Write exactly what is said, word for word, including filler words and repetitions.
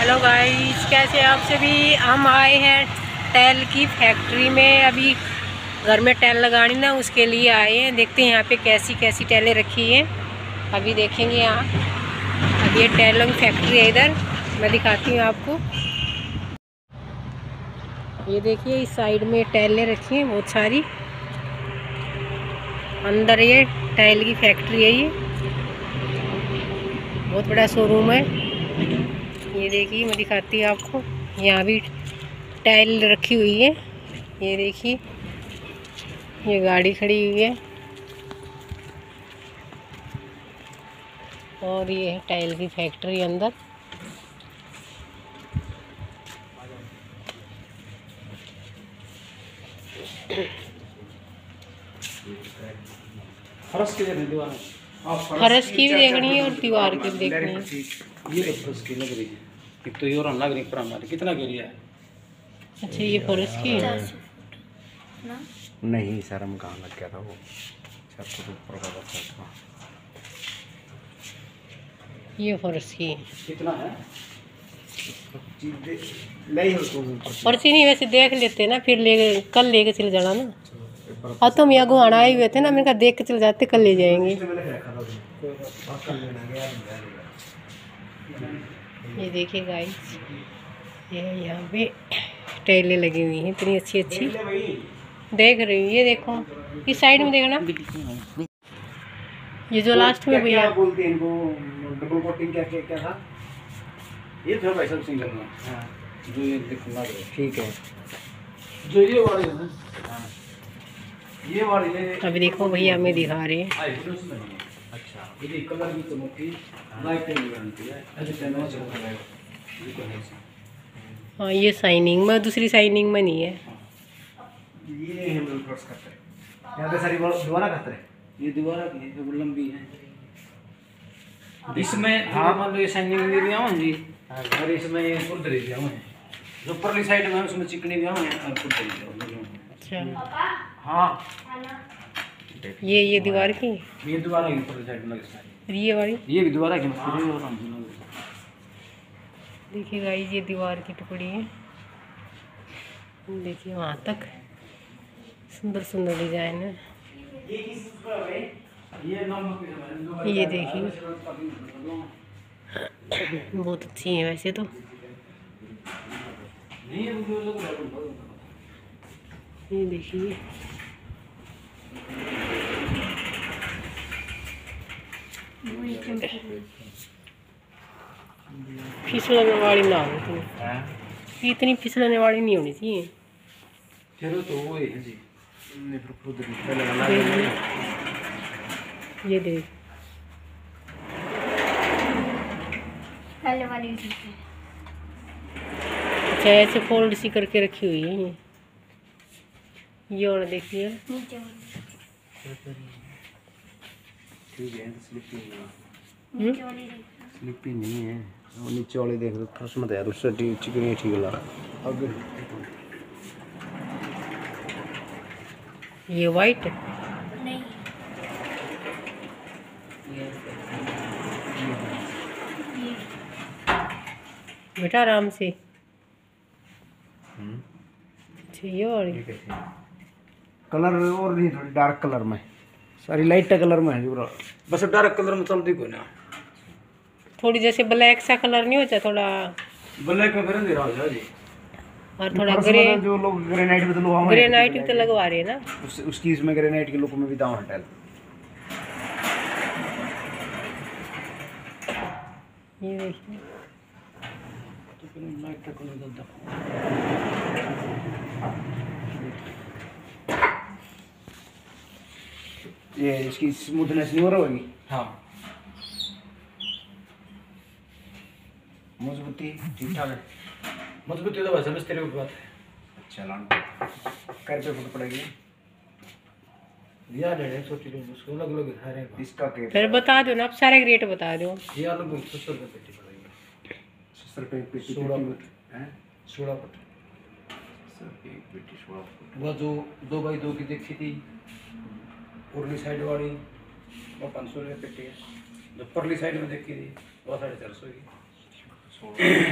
Hello guys, कैसे आप सभी। हम आए हैं टाइल की फैक्ट्री में। अभी घर में टाइल लगानी ना, उसके लिए आए हैं। देखते हैं यहाँ पे कैसी कैसी टाइलें रखी हैं। अभी देखेंगे यहाँ। अभी ये टाइलों की फैक्ट्री है, इधर मैं दिखाती हूँ आपको। ये देखिए, इस साइड में टाइलें रखी हैं बहुत सारी। अंदर ये टाइल की फैक्ट्री है। ये बहुत बड़ा शोरूम है। ये देखिए, मैं दिखाती हूँ आपको। यहाँ भी टाइल रखी हुई है। ये देखिए, ये गाड़ी खड़ी हुई है और ये है टाइल की फैक्ट्री अंदर। फर्श की दीवार फर्श की भी देखनी है और दीवार की भी देखनी है। ये फर्श की लग रही है, एक तो ये और लग रही है हमारी। कितना के लिया है? अच्छा, ये फर्श की है ना? नहीं सर, हम कहाँ लग गया था वो छत के ऊपर का था। ये फर्श की है। कितना है? नहीं हो तो फर्श ही नहीं, वैसे देख लेते ना, फिर ले कल लेके चले जाना ना। हाँ, तुम यहाँ गुहाना आए हुए थे ना, मैंने कहा देख के चले जाते, कल ले जाएंगे। ये देखिए गाइस, ये यहाँ पे टाइलें लगी हुई हैं, इतनी अच्छी अच्छी देख रही हूँ। ये देखो, इस साइड में देखना, ये जो लास्ट में भैया बोलते हैं इनको, डबल कोटिंग क्या क्या क्या था ये था भाई, सब सिंगल में। हां, जो ये देखो लग रहा है ठीक है। जो ये वाली है ना, हां ये वाली है। अभी देखो भैया हमें दिखा रहे हैं। अच्छा, ये कलर भी चमकती लाइटिंग बनती है। ऐसे कैनवास चमक रहा है। हाँ, ये शाइनिंग में, दूसरी शाइनिंग में नहीं है। ये हम लोग क्रॉस करते हैं यहाँ पे सारी दोबारा करते हैं। ये दोबारा की है, वो लंबी है इसमें। हाँ, मान लो ये शाइनिंग दे दिया हूँ जी, और इसमें ये फुल दे दिया हूँ। जो परली साइड में उसमें चिकनी दिया हूँ और फुल दे दिया हूँ। अच्छा, हाँ, ये ये दीवार की, ये दोबारा की परली साइड में लगी। ये वाली, ये भी दोबारा की फिर ये वाला समझ लो। देखिए गाइस, ये दीवार की टुकड़ी है। देखिए वहाँ तक सुंदर सुंदर डिजाइन है। ये देखिए, बहुत अच्छी है वैसे तो। ये देखिए, फिसलने वाली ना हो इतनी, इतनी फिसलने वाली नहीं होनी चाहिए। चलो तो वो है जी, ये देख, अच्छा ऐसे फोल्ड सी करके रखी हुई है ये। ये और देखिए, ठीक है, स्लिपी नहीं है, स्लिपी नहीं है। और नीचे वाली देख लो, फर्स्ट मत यार, उससे चिकनी ठीक लगा। अब ये वाइट नहीं, बेटा आराम से। अच्छा, ये और कलर और नहीं, थोड़ी डार्क कलर में, सारी लाइट कलर में है। बस डार्क कलर में चलती कोई ना, थोड़ी जैसे ब्लैक सा कलर नहीं होता, थोड़ा ब्लैक में फिर दे रहा हो जी। और थोड़ा ग्रे, जो लोग ग्रेनाइट में तो लोग ग्रेनाइट भी तो लगवा रहे हैं ना, उस, उसकी इसमें ग्रेनाइट के लुक में भी दाम हटा। ये देखिए, ये इसकी स्मूथनेस नहीं हो रहा होगी। हाँ, मजबूती ठीक ठाक है। मजबूती तो वैसे बस तेरे ऊपर बात है। अच्छा, लान कर पे फुट पड़ेगी या ले सोची लो, उसको अलग अलग है इसका के। फिर बता दो ना, आप सारे रेट बता दो। ये अलग सत्तर रुपये पेटी पड़ेगी। सत्तर रुपये पेटी, सोलह फुट है, सोलह फुट सर एक पेटी सोलह फुट। वो जो दो बाई दो की देखी थी उर्ली साइड वाली, वो पाँच सौ रुपये पेटी है। जो परली साइड में देखी थी वो साढ़े चार सौ की।